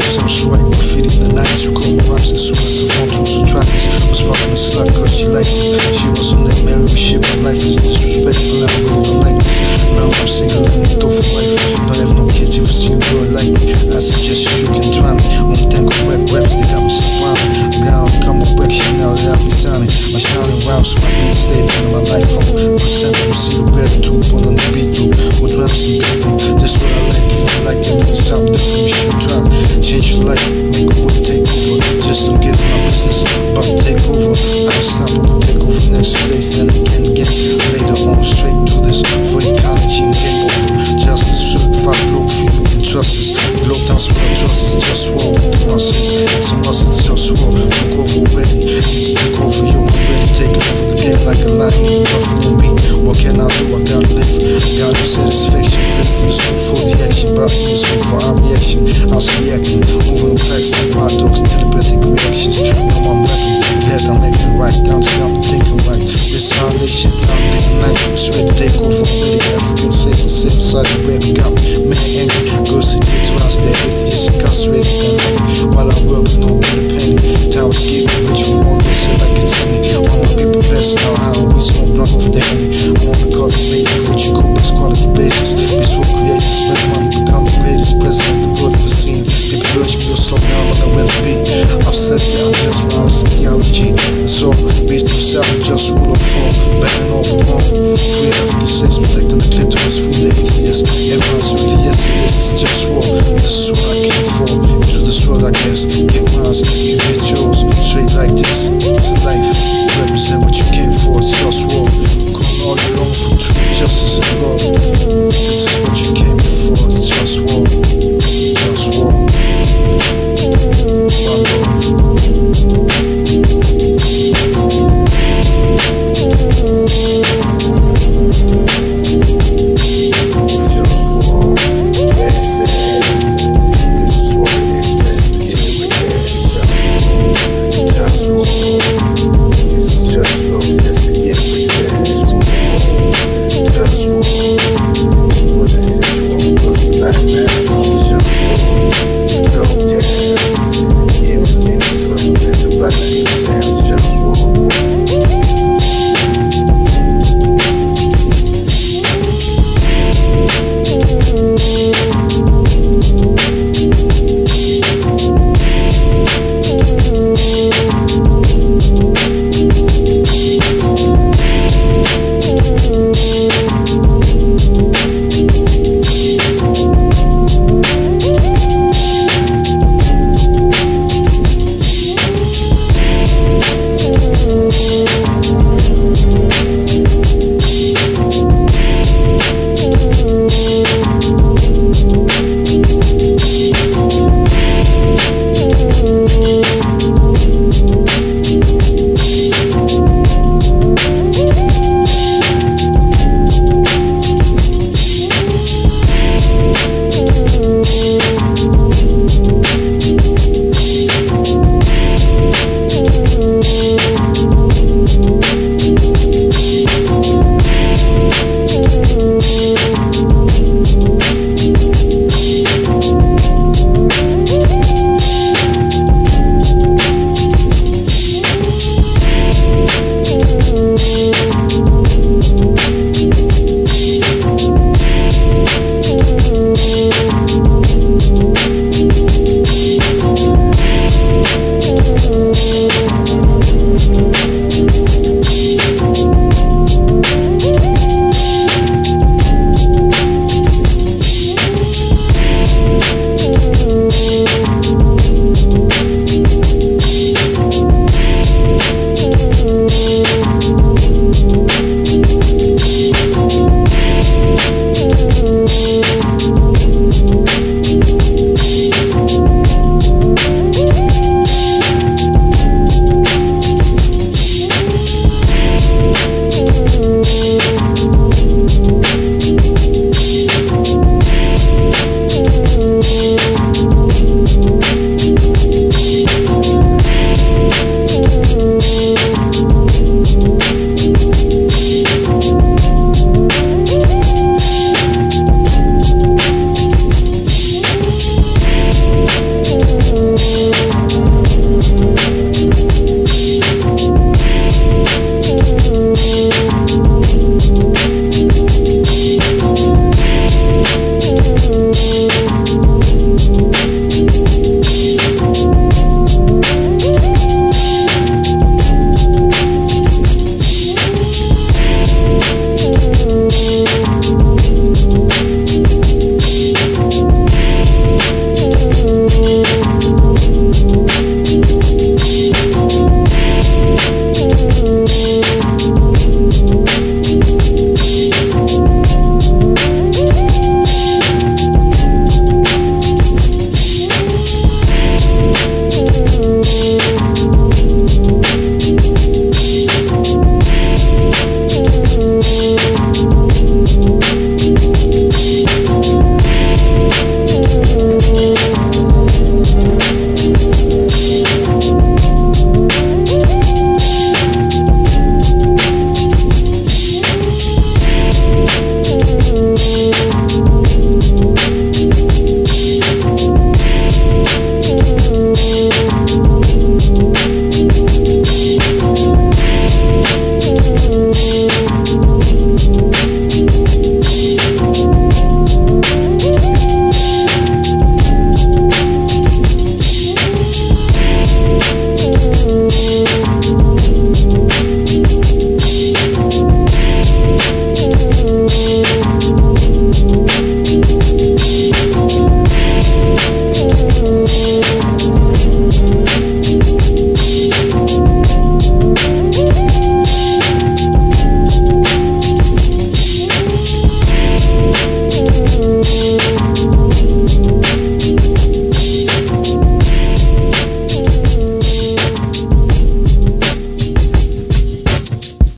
social writing graffiti in the 90s. Who called me rhymes as soon as the phone tools who tried this. Was fucking a slut cause she liked this. She was on that married shit, but life is disrespectful. I really don't like this. Now I'm single and I'm for life. Don't have no kids, if you see a girl like me, I suggest you can try me. Only thing with web raps, they got me so wild. Now I'm coming back shit now that I be signing. My shining rhymes, so I need to stay in my life. I'm perceptual, see the better too, put on the beat through. With raps and people, this what I like. Feel like that means something different, you should try. Change your life, make a way, take over. Just don't get in my business, about to take over. I can stop, I could take over next 2 days, then again. Later on, straight to this, for ecology and game over. Justice, certified Globalfirm, you can trust us. Globetown, swear trust us, just war with the muscles. It's a must, it's just war. Look over already, need to look over you. I'm ready, taking over the game like a lion. Rougher than me, what can I do? I gotta live. Gotta have satisfaction, fisting is for the action. But it's for our reaction. I was reacting, moving facts like my dogs, telepathic reactions. Know I'm rapping, glad I'm making right. Down to I'm thinking right. This how they shit, I'm thinking like I'm straight to take over. Ready, African states and sit beside the grave. Got me mad angry. Girls to get to us, they're atheists, incarcerated, gun while I work, don't get a penny. Time is getting rich, you want this shit like it's any. All my people best now, how we smoke blunt off the henny. I want to cultivate the culture, go best quality basis. Peaceful creators, spend money, become the greatest president the world ever seen. People urge me to slow down, but I'd rather be. I've said it, I'm just around this theology. And so, beast himself, just rule of fall, betting all the wrong. Free African states, protecting the clitoris from the atheists. Everyone's with the yes, it is, it's just war. This is what I came for. Into this world, I guess. Get mine, you bitch.